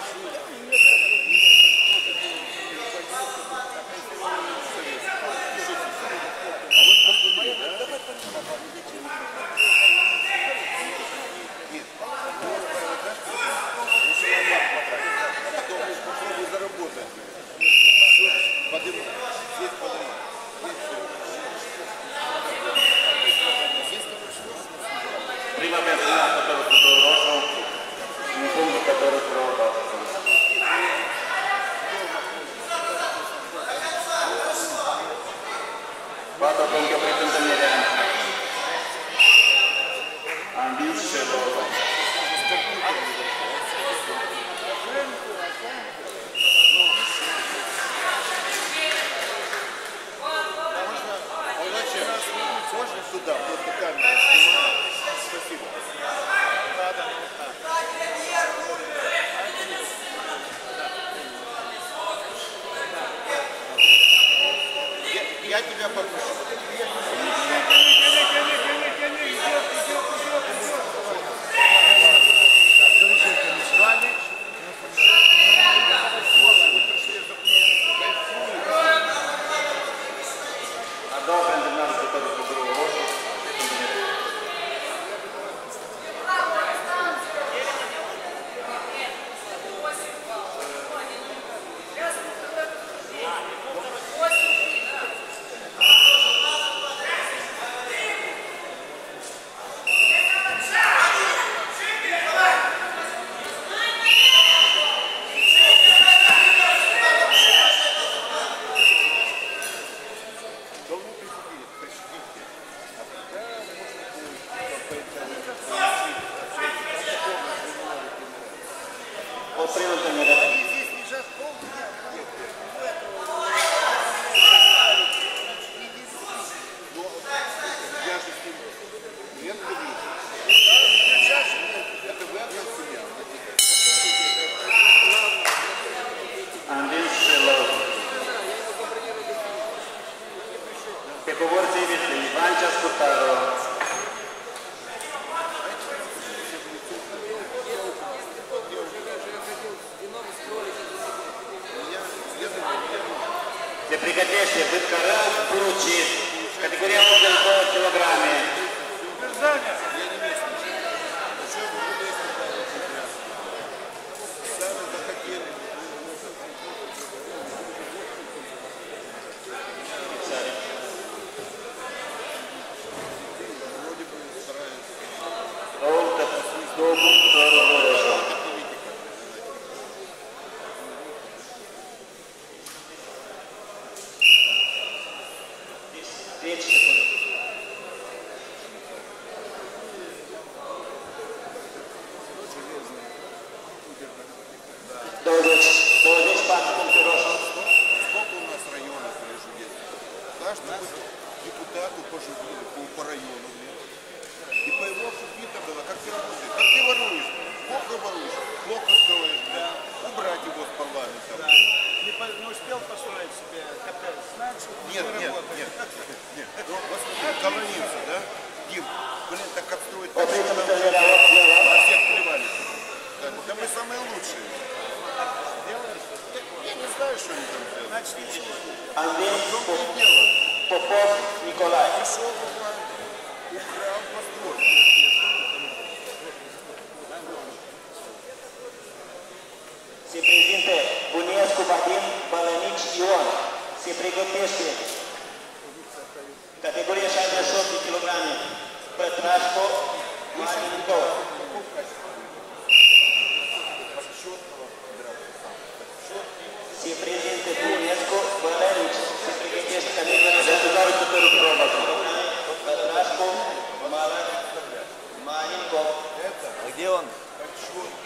Prima persoană pe căruțul roșu, un punct pe căruțul roșu. Patru puncte oprit întâlnire. Ambiț și roșu. Можно сюда, просто камеру снимаю. Спасибо. Да. Я тебя попрошу. Pe cuvânt ținite, Ivan Ceascutaru. Se pregătește Bâtcărău, Buruci, categoria 82 kg. Депутату по району. И по его видно было, как ты работаешь. Как ты воруешь? Плохо воруешь, плохо строишь. Да. Убрать его с парламента. Да. Не успел построить себе коттедж. Знаешь, что нет. Ну, колонился, да? Дим, блин, так как строить? На всех плевали. Да мы самые лучшие. Я не знаю, что они там делают. Значит, ничего. Popov Nicolae. Se prezintă Buniescu Vadim Bălănici Ion. Se pregătește categoria 68 kg. Pătrașco Marincov. Se prezintă Buniescu Bălănici. Se pregătește categoria 68 kg. Петрашко Маленков. А где он?